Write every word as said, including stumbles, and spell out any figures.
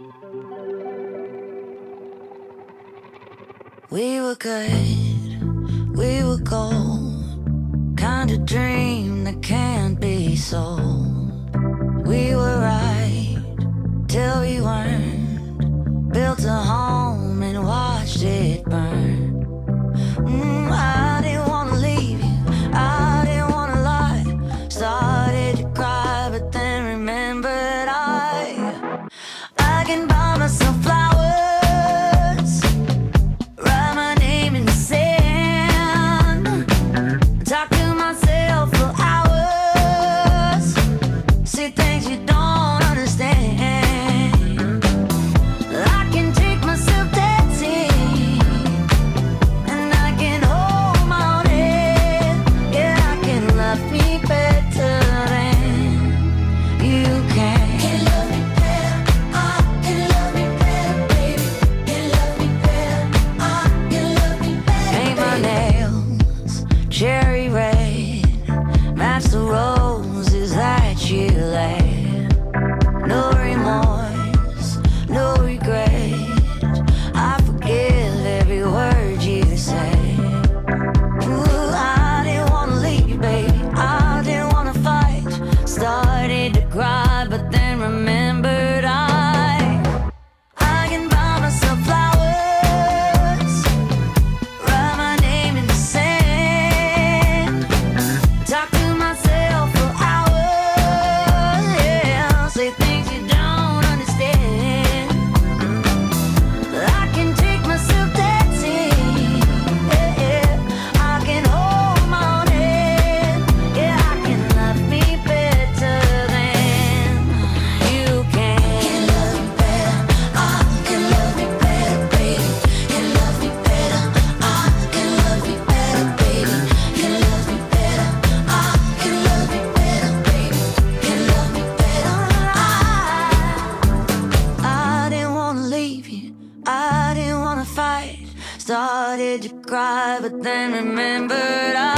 We were good, we were gold, kind of dream that can't be sold. We were right till we weren't, built a home and watched it burn. mm, I didn't wanna leave you, I didn't wanna lie. Started to cry but then remembered I I can buy myself flowers, talk to myself for hours, see things you don't understand. I can take myself dancing, and I can hold my own head. Yeah, I can love me better than you can. Can love me better, I can love me better, baby. Can love me better, I can love me better. Paint my nails cherry red, match the roses that you laid. No remorse, no regret, I forgive every word you say. Ooh, I didn't wanna leave you, baby, I didn't wanna fight. Started to cry but then remembered I I can buy myself flowers, write my name in the sand, talk to myself for hours, yeah, say things you don't understand. I can take myself dancing, yeah, yeah. I can hold my own head, yeah, I can love me better than you can. Can love me better, I can love me better, baby. Can love me better, I can love me better, baby. Can love me better, I can love me better, baby. Can love me better, I I didn't wanna leave you, I didn't wanna fight. Started to cry but then remembered I